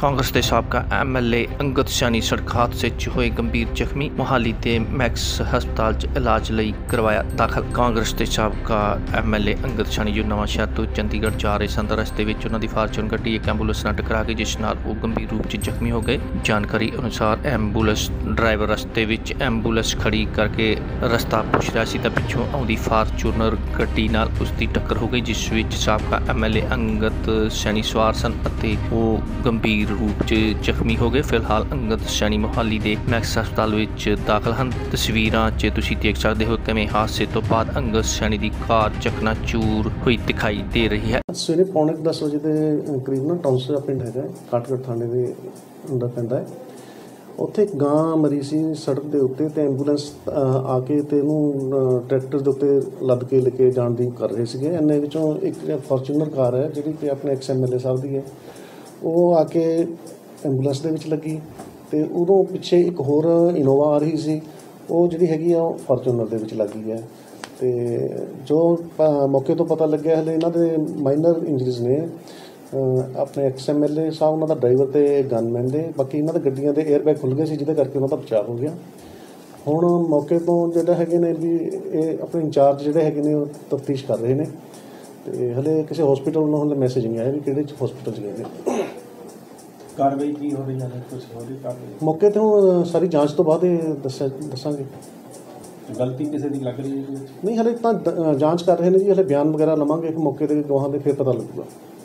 कांग्रेस के साबका MLA अंगद सैनी सड़क हादसे च होए गंभीर जख्मी। मोहाली के मैक्स हस्पताल च इलाज लई करवाया दाखिल। कांग्रेस के साबका MLA अंगद सैनी जो नवां शहर तो चंडीगढ़ जा रहे सन, रस्ते में उन्होंने फार्चून गड्डी एक एंबूलेंस नाल टकरा गई, जिस नाल वो गंभीर रूप से जख्मी हो गए। जानकारी अनुसार एंबूलेंस ड्राइवर रस्ते में एंबूलेंस खड़ी करके रस्ता पुछ रहा सी, पिछों आउंदी फार्चूनर गड्डी नाल उसकी टक्कर हो गई, जिस विच साबका MLA अंगद सैनी सवार सन ਅਤੇ ਉਹ गंभीर रूप च ਜ਼ਖਮੀ ਹੋ ਗਏ। ਫਿਲਹਾਲ अंगद सैनी मोहाली के मैक्स ਹਸਪਤਾਲ ਵਿੱਚ ਦਾਖਲ ਹਨ। ਤਸਵੀਰਾਂ 'ਚ ਤੁਸੀਂ ਦੇਖ ਸਕਦੇ ਹੋ ਕਿਵੇਂ ਹਾਦਸੇ ਤੋਂ ਬਾਅਦ अंगद सैनी ਦੀ ਕਾਰ ਚਕਨਾਚੂਰ ਹੋਈ ਦਿਖਾਈ ਦੇ ਰਹੀ ਹੈ। ਸਵੇਰੇ 9:45 ਵਜੇ ਦੇ ਕਰੀਬ ਨਾ ਟੌਂਸਾ ਪਿੰਡ ਹੈਗਾ, ਕਾਟਗੜ ਥਾਣੇ ਦੇ ਅੰਦਰ ਪੈਂਦਾ ਹੈ। ਉੱਥੇ ਇੱਕ ਗਾਂ ਮਰੀ ਸੀ ਸੜਕ ਦੇ ਉੱਤੇ, ਤੇ ਐਂਬੂਲੈਂਸ ਆ ਕੇ ਤੇ ਇਹਨੂੰ ਟਰੈਕਟਰ ਦੇ ਉੱਤੇ ਲੱਦ ਕੇ ਲੈ ਕੇ ਜਾਣ ਦੀ ਕਰ ਰਹੇ ਸੀਗੇ। ਇੰਨੇ ਵਿੱਚੋਂ ਇੱਕ ਫੋਰਚੂਨਰ ਕਾਰ ਹੈ ਜਿਹੜੀ ਕਿ ਆਪਣੇ ex-MLA ਸਾਹਿਬ ਦੀ ਹੈ, ਉਹ ਆ ਕੇ ਐਂਬੂਲੈਂਸ ਦੇ ਵਿੱਚ ਲੱਗੀ, ਤੇ ਉਦੋਂ ਪਿੱਛੇ ਇੱਕ ਹੋਰ ਇਨੋਵਾ ਆ ਰਹੀ ਸੀ, ਉਹ ਜਿਹੜੀ ਹੈਗੀ ਆ ਉਹ ਫੋਰਚੂਨਰ ਦੇ ਵਿੱਚ ਲੱਗੀ ਹੈ। ਤੇ ਜੋ ਮੌਕੇ ਤੋਂ ਪਤਾ ਲੱਗਿਆ, ਹਲੇ ਇਹਨਾਂ ਦੇ ਮਾਈਨਰ ਇੰਜਰੀਜ਼ ਨੇ। ਆਪਣੇ ex-MLA ਸਾਹਿਬ, ਉਹਨਾਂ ਦਾ ਡਰਾਈਵਰ ਤੇ ਗਨਮੈਨ ਦੇ, ਬਾਕੀ ਇਹਨਾਂ ਦੇ ਗੱਡੀਆਂ ਦੇ 에ਅਰਬੈਗ ਖੁੱਲ੍ਹ ਗਏ ਸੀ, ਜਿਹਦੇ ਕਰਕੇ ਉਹਨਾਂ ਦਾ ਬਚਾਅ ਹੋ ਗਿਆ। ਹੁਣ ਮੌਕੇ ਤੋਂ ਜਿਹੜਾ ਹੈਗੇ ਨੇ ਵੀ ਇਹ ਆਪਣੇ ਇੰਚਾਰਜ ਜਿਹੜੇ ਹੈਗੇ ਨੇ ਉਹ ਤਫਤੀਸ਼ ਕਰ ਰਹੇ ਨੇ, ਤੇ ਹਲੇ ਕਿਸੇ ਹਸਪੀਟਲ ਵੱਲੋਂ ਹਲੇ ਮੈਸੇਜ ਨਹੀਂ ਆਇਆ ਵੀ ਕਿਹੜੇ ਹਸਪੀਟਲ 'ਚ ਗਏ ਨੇ। ਕਾਰਵਾਈ ਕੀ ਹੋ ਰਹੀ ਹੈ? ਕੁਝ ਹੋ ਰਹੀ ਕਾਰਵਾਈ ਮੌਕੇ ਤੋਂ ਸਾਰੀ ਜਾਂਚ ਤੋਂ ਬਾਅਦ ਇਹ ਦੱਸਾਂਗੇ। ਗਲਤੀ ਕਿਸੇ ਦੀ ਲੱਗ ਰਹੀ ਹੈ? ਨਹੀਂ, ਹਲੇ ਤਾਂ ਜਾਂਚ ਕਰ ਰਹੇ ਨੇ ਜੀ, ਹਲੇ ਬਿਆਨ ਵਗੈਰਾ ਲਵਾਂਗੇ ਮੌਕੇ 'ਤੇ ਗਵਾਹਾਂ ਦੇ, ਫਿਰ ਪਤਾ ਲੱਗੂਗਾ।